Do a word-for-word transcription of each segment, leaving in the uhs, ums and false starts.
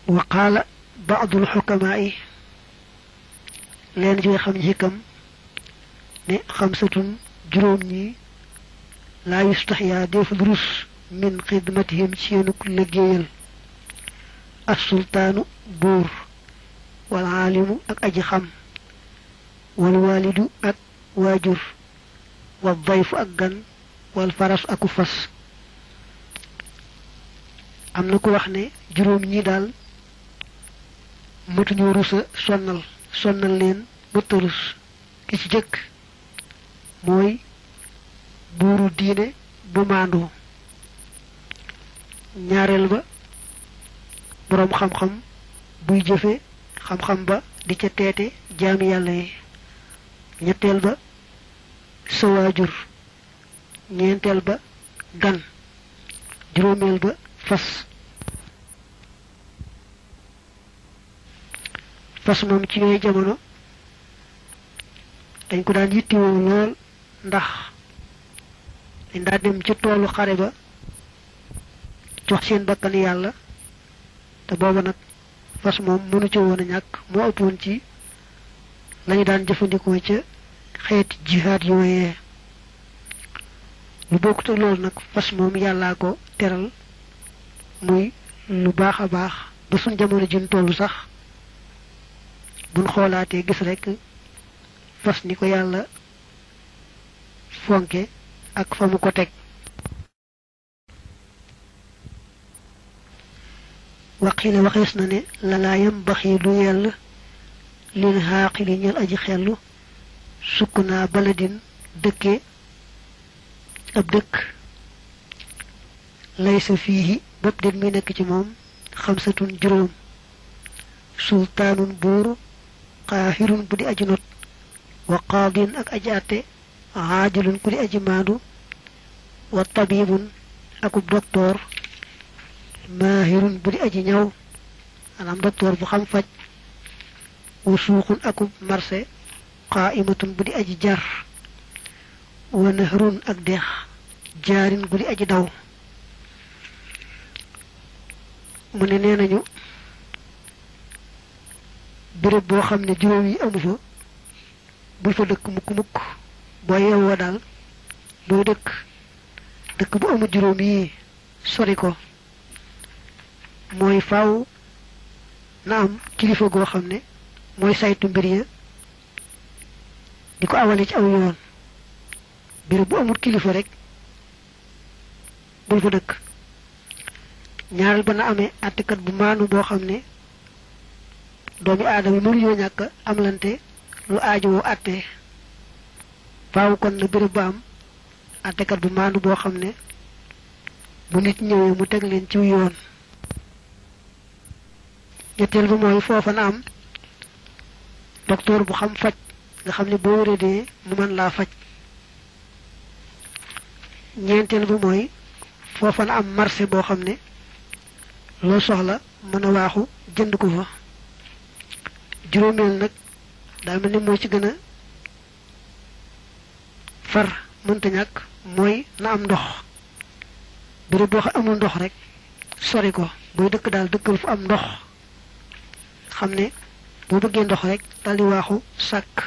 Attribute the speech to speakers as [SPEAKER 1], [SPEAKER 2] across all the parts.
[SPEAKER 1] وقال بعض الحكماء لين جوي خم حكم ne xamsatun juróom ñi la yustahya def durus min khidmatihim ci yenuk liggéeyal as-sultaanu buur wal aalimu ak aji xam wal walidu ak waajur wal dayfu ak gan wal faras aku fas am na ko wax ne juróom ñi daal matuñu rusa sonnal sonnal leen bëttarus ki ci jëkk mooy buuru diine bu maandu ñaareel ba boroom xam-xam buy jëfe xam-xam ba di ca teete jaami yàlla yi ñetteel ba sa waajur ñeenteel ba gan juróomeel ba fas fas moom ci yooyu jamono dañ ko daan yittiwoo lool ndax dañ daa dem ci toolu xare ba jox seen bakkan yàlla te booba nag fas moom mënu ci woon a ñàkk moo ëppoon ci lañu daan jëfandikoo ca xeeti jihaad yooyee lu bokkut ak loolu nag fas moom yàllaa ko teral muy lu baax a baax ba suñ jamono jin tollu sax buñ xoolaatee gis rekk fas ni ko yàlla fonke ak fa mu ko teg waqila waxees na ne lalaa yam baxi du yell lil xaaqili ñel aji xellu sukk naa baladin dëkke ab dëkk laysa fiihi bopp den mi nekk ci moom xamsatun juróom sultaanun buur qaahirun bu di aji not wa qaadin ak aji àtte aajilun ku di aji maandu wa tabibun akub doktoor maahirun bu di aji ñaw maanaam doktoor bu xam faj wa suuxun akub marché qaaimatun bu di aji jar wa nahrun ak dex jaarin bu di aji daw mu ne nee nañu béréb boo xam ne juróom yi amu fa bul fa dëkk mukk mukk boo yeewoo daal booy dëkk dëkk bu amul juróom yi sori ko mooy faaw na am kilifa goo xam ne mooy saytu mbir ya di ko awale ci aw yoon béréb bu amul kilifa rek bul fa dëkk ñaaral ba na amee àttekat bu maanu boo xam ne doomi aadama mënuñoo ñàkk amlante lu aajowoo àtte faaw kon na béréb ba am àttekat bu maandu boo xam ne bu nit ñëwee mu teg leen ci yoon ñetteel ba mooy foofa na am docteur bu xam faj nga xam ne boo wéradee mu mën laa faj ñeenteel ba mooy foofa na am marché boo xam ne loo soxla mën a waaxu jënd ko fa juróomeel nag daa mel ni moo ci gën a far mënta ñàkk mooy na am ndox béréb boo xam amul ndox rek sori ko booy dëkk daal dëkkal fu am ndox xam ne boo bëggee ndox rek daldi waaxu sàkk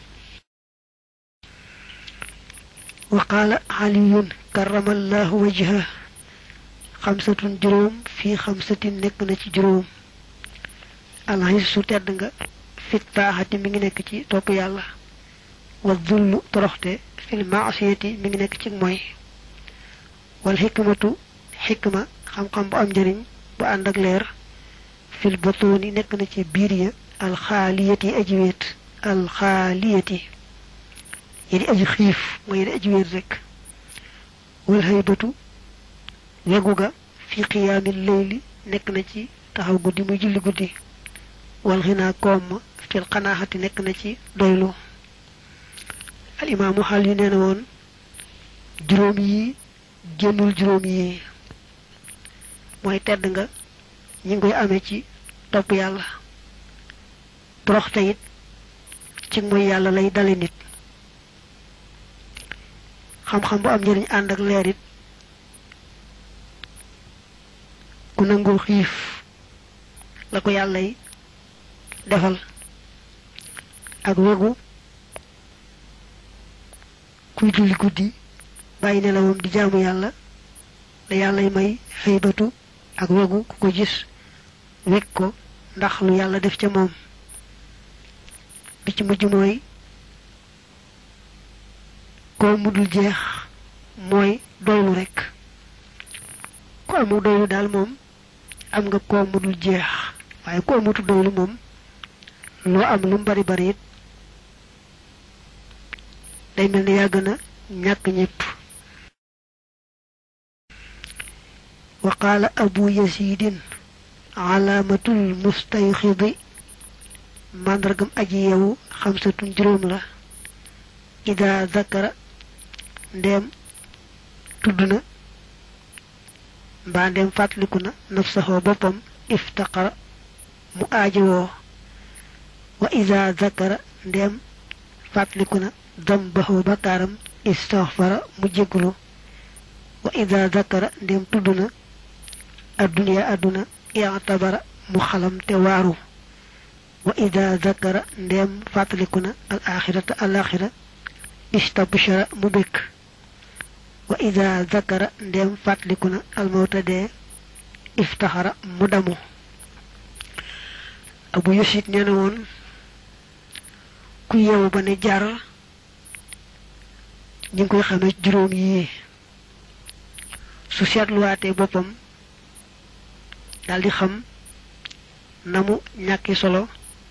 [SPEAKER 1] wa qaala aliyun karamallahu wajha xamsatun juróom fii xamsatin nekk na ci juróom alxis su tedd nga fit taaxati mi ngi nekk ci topp yàlla wa zullu toroxte fil maasiyati mi ngi nekk ci mooy wal xikmatu xikma xam-xam bu am njëriñ bu ànd ak leer fil botoni nekk na ci biir ya alxaaliyati aji wéet alxaaliyati yedi aji xiif mooy yedi aji wéet rek wal haybatu wegu ga fi qiyaamil layli nekk na ci taxaw guddi muy julli guddi wal xinaa koom fil xanaaxati nekk na ci doylu al imaamu xaal yu nee na woon juróom yi génnul juróom yi mooy tedd nga ñi ngi koy amee ci topp yàlla toroxte it ci mooy yàlla lay dale nit xam-xam bu am njëriñ ànd ak leer it ku nangul xiif la ko yàllay defal ak wegu kuy julli guddi bàyyi nelawam di jaamu yàlla la yàllay may xëybatu ak wegu ku ko gis wek ko ndax lu yàlla def ca moom bi ci mujj mooy ko mudul jeex mooy doylu rek ko amu doylu daal moom am nga ko mudul jeex waaye ko amutu doylu moom loo am lu bari bari it day mel ni yaa gën a ñàkk ñépp wa qaala abu yasidin alaamatul mustayxidi màndargam aji yewu xamsatun juróom la ida zakara ndeem tudd na mbaa ndeem fàttaliku na nafsaxoo boppam iftaqara mu aajowoo wa ida zakara ndeem fàttaliku na dambaxoo bakkaaram istaxfara mu jéggulu wa ida zakara ndeem tudd na adduniya adduna i'tabara mu xalam te waaru wa ida zakara ndeem fàttaliku na al axirata al axira istabshara mu békk wa ida zakara ndeem fàttaliku na al mawta dee iftaxara mu damu abu yusit nee na woon ku yeewu ba ne jar ñi ngi koy xamee juróom yii su seetluwaatee boppam daldi xam na mu ñàkki solo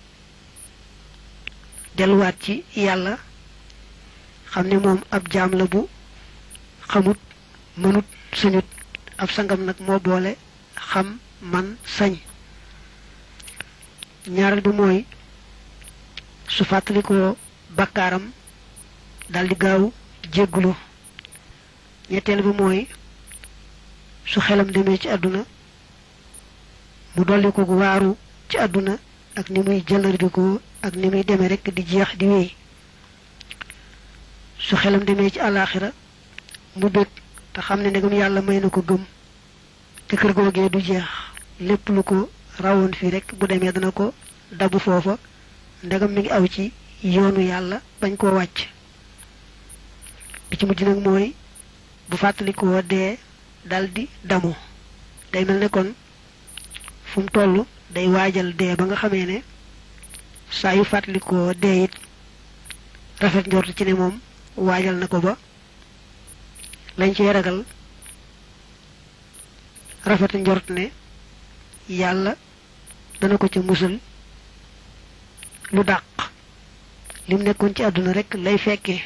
[SPEAKER 1] delluwaat ci yàlla xam ne moom ab jaam la bu xamut mënut sañut ab sangam nag moo boole xam man sañ ñaaral bi mooy su fàttalikoo bakkaaram daldi gaaw jéggulu ñetteel bi mooy su xelam demee ci àdduna mu dolli ko waaru ci àdduna ak ni muy jëllarbikoo ak ni muy demee rekk di jeex di wéy su xelam demee ci àllaaxira mu bëgg te xam ne ndegam yàlla may na ko gëm te kër googee du jeex lépp lu ko rawoon fii rekk bu demee dana ko dabu foofa ndegam mi ngi aw ci yoonu yàlla bañ koo wàcc bi ci mujj nag mooy bu fàttalikoo dee daldi damu day mel ne kon fu mu toll day waajal dee ba nga xamee ne saa yu fàttalikoo dee it rafet njort ci ne moom waajal na ko ba lañ ci ragal rafet njort ne yàlla dana ko ca musal lu dàq lim nekkoon ci àdduna rekk lay fekkee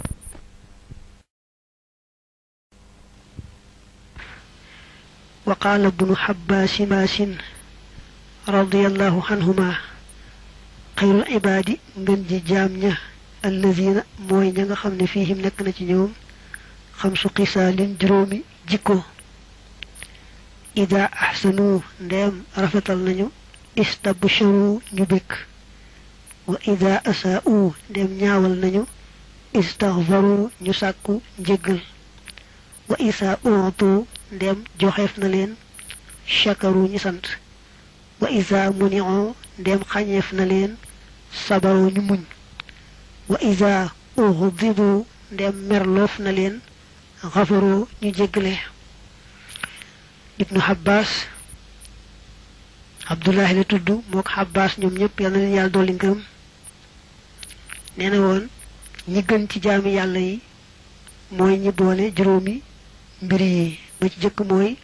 [SPEAKER 1] wa qaala ibnu xabbaasi maasin radiyallahu anhuma xayrul ibaadi ngën ji jaam ña allazina mooy ña nga xam ne fiihim nekk na ci ñoom xam su xisaalin juróomi jikko ida ahsanu ndeem rafetal nañu istabsharu ñu békk wa ida asaa'u ndeem ñaawal nañu istaghfaru ñu sàkku njéggal wa isa utu ndeem joxeef na leen shakaru ñu sant wa isa muni'u ndeem xañeef na leen sabaru ñu muñ wa isa ughdibu ndeem merloof na leen xafaru ñu jéggale ibnu Abbas Abdullahi la tudd mook Abbas ñoom ñëpp yal na leen yàlla dolli ngërëm nee na woon ñi gën ci jaami yàlla yi mooy ñi boole juróomi mbir yi ba ci jëkk mooy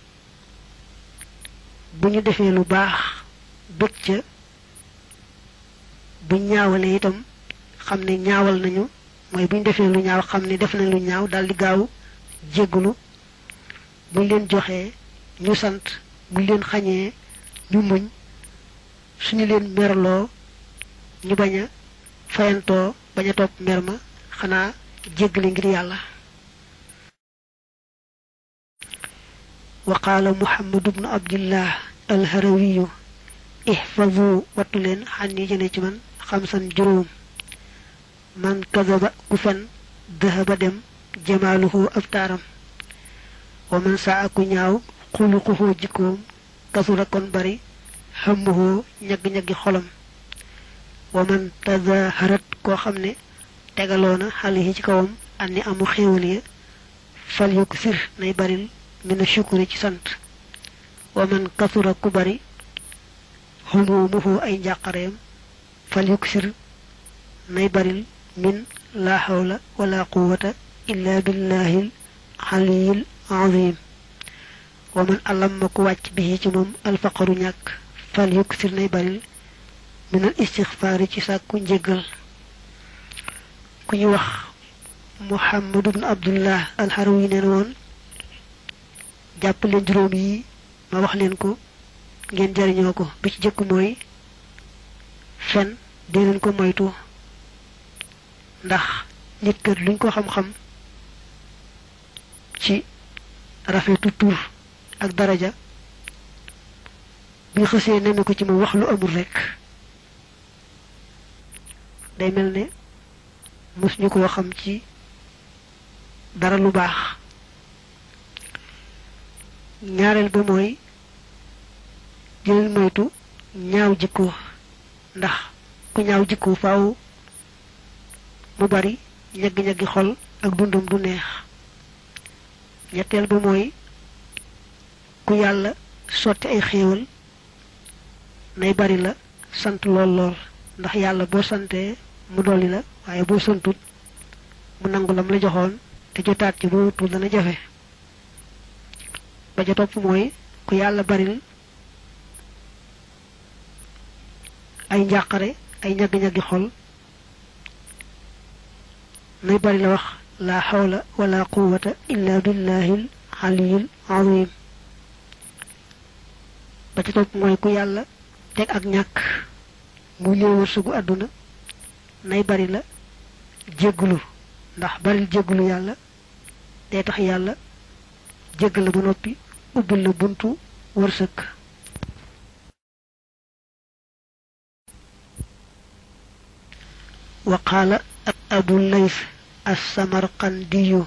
[SPEAKER 1] bu ñu defee lu baax bëgg ca bu ñaawalee itam xam ne ñaawal nañu mooy bu ñu defee lu ñaaw xam ne def nañ lu ñaaw daldi gaaw jéggulu buñ leen joxee ñu sant buñ leen xañee ñu muñ suñu leen merloo ñu bañ a fayantoo bañ a topp mer ma xanaa jéggale ngir yàlla wa qaala muhammadu bnu abdillah alharawiyu ihfazu wattu leen xan yi jëne ci man xamsan juróom man kadaba ku fen dahaba dem jamaaluhu ab taaram wa man saa aku ñaaw xuluquhu jikkoom kasura kon bari hammuhu ñag-ñagi xolam wa man tazaharat koo xam ne tegaloona xale ci kawam anni amu xéewal ya fal yukk sir nay baril mina shukuri ci sant wa man kasura ku bari humumuhu ay njàqareem fal yukk sir nay baril min la hawla wala quwwata illa billahil aliyil azim wa man alamma ku wàcc bi ci moom alfaqaru ñàkk fal yukk sir nay baril min al istighfar ci sàkku njéggal ku ñu wax Muhammad ibn Abdullah al-Harawi neen woon jàpp leen juróom yi ma wax leen ko ngeen jariñoo ko bi ci jëkk mooy fen dee leen ko moytu ndax nit kat luñ ko xam-xam ci rafetu tur ak daraja bi xësee neme ko ci moom wax lu amul rekk day mel ne mus ñu ko xam ci dara lu baax ñaareel ba mooy jëlal moytu ñaaw jikko ndax ku ñaaw jikko faaw mu bari ñaggi-ñaggi xol ak dundum du neex ñetteel ba mooy ku yàlla sotti ay xéewal nay bari la sant lool lool ndax yàlla boo santee mu dolli la waaye boo santut mu nangu lam la joxoon te jotaat ci boo wutul dana jafe ba ja topp mooy ku yàlla baril ay njàqare ay ñagg-ñaggi xol nay bari la wax la hawla wala quwwata illa billahil aliyil azim ba ca topp mooy ku yàlla teg ak ñàkk mu léewar sugu àdduna nay bari la jéggulu ndax baril jéggulu yàlla day tax yàlla jéggal la ba noppi ubbil la buntu wërsëg wa qaala abu lays as-samarqandiyu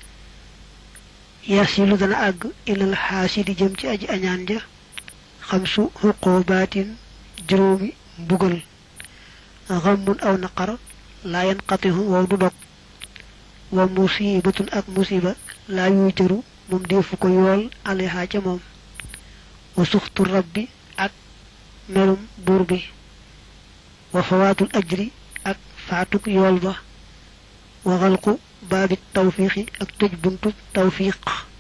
[SPEAKER 1] yasilu dana àgg ilal xaasidi jëm ci aji añaan ja xamsu xuqubaatin juróomi mbugal xammun aw naqar laa yanqatihu wow du dog wa musibatun ak musiba laa yuy jëru moom deefu ko yool aleha ca moom wa suxtu rabbi ak melum buur bi wa fawaatul ajri ak faatuk yool ba wa xalqu baabi tawfiixi ak tëj buntu tawfiiq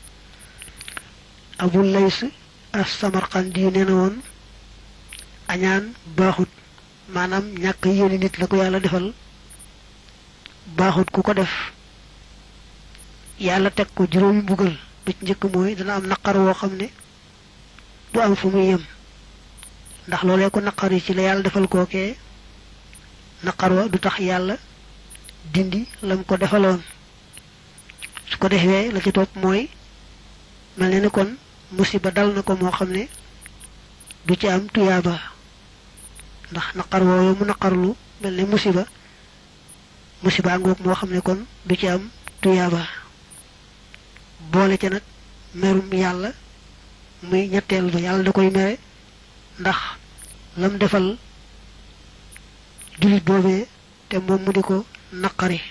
[SPEAKER 1] abu lays as-samarqandi nee na woon añaan baaxut maanaam ñàkk yéene nit la ko yàlla defal baaxut ku ko def yàlla teg ko juróomi mbugal ba ci njëkk mooy dana am naqar woo xam ne du am fu muy yem ndax loolee ko naqar yi ci la yàlla defal kookee naqar wa du tax yàlla dindi lam ko defaloon su ko defee la ci topp mooy mel ne ni kon musiba dal na ko moo xam ne du ci am tuyaaba ndax naqar woowu mu naqarlu mel ne musiba musiba ngoog moo xam ne kon du ci am tuyaaba boole ca nag merum yàlla muy ñetteel ba yàlla da koy mere ndax lam defal jullit boobee te moom mu di ko naqari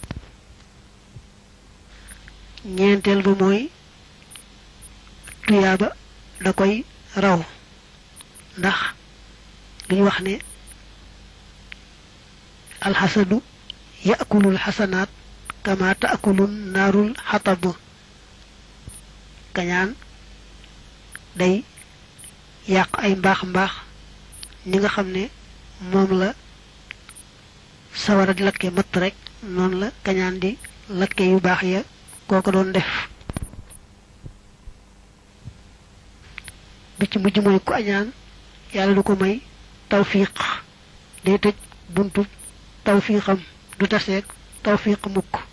[SPEAKER 1] ñeenteel ba mooy tuyaaba da koy raw ndax li ñu wax ne alxasadu yaakulul xasanaat kama taakulun naarul xatab kañaan day yàq ay mbaax mbaax ñi nga xam ne moom la sawara di lakke matt rek noonu la kañaan di lakke yu baax ya kooko doon def bi ci mujj mooy ku añaan yàlla du ko may tawfiq day tëj buntu tawfiqam du taseeg tawfiq mukk